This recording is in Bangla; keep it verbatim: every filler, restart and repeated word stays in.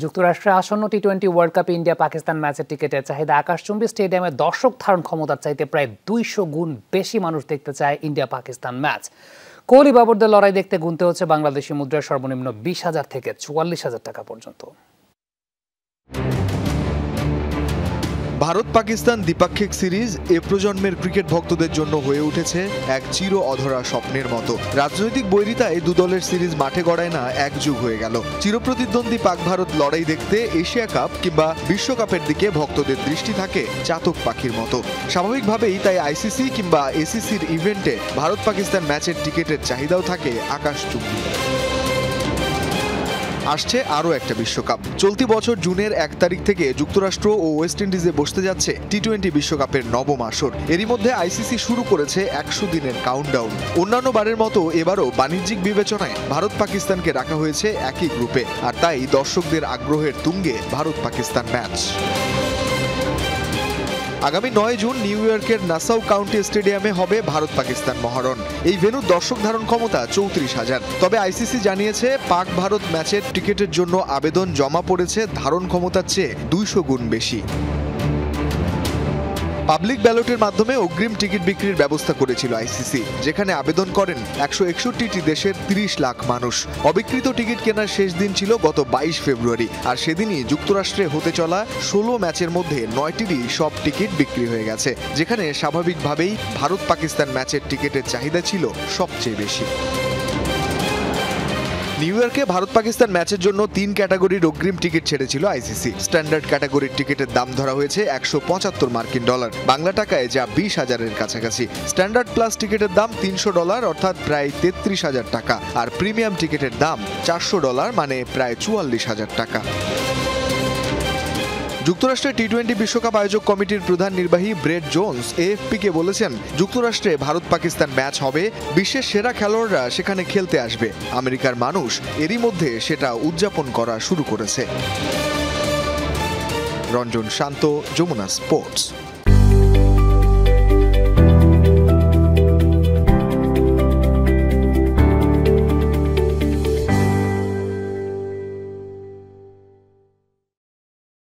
যুক্তরাষ্ট্রে আসন্ন টি টোয়েন্টি ওয়ার্ল্ড কাপে ইন্ডিয়া পাকিস্তান ম্যাচের টিকিটের চাহিদা আকাশচুম্বী স্টেডিয়ামে দর্শক ধারণ ক্ষমতার চাইতে প্রায় দুইশো গুণ বেশি মানুষ দেখতে চায় ইন্ডিয়া পাকিস্তান ম্যাচ। কোহলি বাবরদের লড়াই দেখতে গুনতে হচ্ছে বাংলাদেশি মুদ্রায় সর্বনিম্ন বিশ হাজার থেকে চুয়াল্লিশ হাজার টাকা পর্যন্ত। ভারত পাকিস্তান দ্বিপাক্ষিক সিরিজ এ প্রজন্মের ক্রিকেট ভক্তদের জন্য হয়ে উঠেছে এক চির অধরা স্বপ্নের মতো। রাজনৈতিক বৈরিতায় দু দলের সিরিজ মাঠে গড়ায় না এক যুগ হয়ে গেল। চিরপ্রতিদ্বন্দ্বী পাক ভারত লড়াই দেখতে এশিয়া কাপ কিংবা বিশ্বকাপের দিকে ভক্তদের দৃষ্টি থাকে চাতক পাখির মতো। স্বাভাবিকভাবেই তাই আইসিসি কিংবা এসিসির ইভেন্টে ভারত পাকিস্তান ম্যাচের টিকিটের চাহিদাও থাকে আকাশচুম্বী। আসছে আরও একটা বিশ্বকাপ। চলতি বছর জুনের এক তারিখ থেকে যুক্তরাষ্ট্র ও ওয়েস্ট ইন্ডিজে বসতে যাচ্ছে টি টোয়েন্টি বিশ্বকাপের নবম আসর। এরই মধ্যে আইসিসি শুরু করেছে একশো দিনের কাউন্টডাউন। অন্যান্য বারের মতো এবারও বাণিজ্যিক বিবেচনায় ভারত পাকিস্তানকে রাখা হয়েছে একই গ্রুপে, আর তাই দর্শকদের আগ্রহের তুঙ্গে ভারত পাকিস্তান ম্যাচ। আগামী নয় জুন নিউ ইয়র্কের নাসাউ কাউন্টি স্টেডিয়ামে হবে ভারত পাকিস্তান মহারণ। এই ভেন্যুর দর্শক ধারণ ক্ষমতা চৌত্রিশ হাজার। তবে আইসিসি জানিয়েছে পাক ভারত ম্যাচের টিকিটের জন্য আবেদন জমা পড়েছে ধারণ ক্ষমতার চেয়ে দুইশো গুণ বেশি। পাবলিক ব্যালটের মাধ্যমে অগ্রিম টিকিট বিক্রির ব্যবস্থা করেছিল আইসিসি, যেখানে আবেদন করেন একশো একষট্টি দেশের তিরিশ লাখ মানুষ। অবিকৃত টিকিট কেনার শেষ দিন ছিল গত বাইশ ফেব্রুয়ারি, আর সেদিনই যুক্তরাষ্ট্রে হতে চলা ষোলো ম্যাচের মধ্যে নয়টিরই সব টিকিট বিক্রি হয়ে গেছে, যেখানে স্বাভাবিকভাবেই ভারত পাকিস্তান ম্যাচের টিকিটের চাহিদা ছিল সবচেয়ে বেশি। নিউ ইয়র্কে ভারত পাকিস্তান ম্যাচের জন্য তিন ক্যাটাগরির অগ্রিম টিকিট ছেড়েছিল আইসিসি। স্ট্যান্ডার্ড ক্যাটাগরির টিকিটের দাম ধরা হয়েছে একশো পঁচাত্তর মার্কিন ডলার, বাংলা টাকায় যা বিশ হাজারের কাছাকাছি। স্ট্যান্ডার্ড প্লাস টিকিটের দাম তিনশো ডলার অর্থাৎ প্রায় তেত্রিশ হাজার টাকা, আর প্রিমিয়াম টিকিটের দাম চারশো ডলার মানে প্রায় চুয়াল্লিশ হাজার টাকা। যুক্তরাষ্ট্রের টি টোয়েন্টি বিশ্বকাপ আয়োজক কমিটির প্রধান নির্বাহী ব্রেট জোন্স এএফপিকে বলেছেন, যুক্তরাষ্ট্রে ভারত পাকিস্তান ম্যাচ হবে, বিশ্বের সেরা খেলোয়াড়রা সেখানে খেলতে আসবে। আমেরিকার মানুষ এরই মধ্যে সেটা উদযাপন করা শুরু করেছে। রঞ্জন শান্ত, যমুনা স্পোর্টস।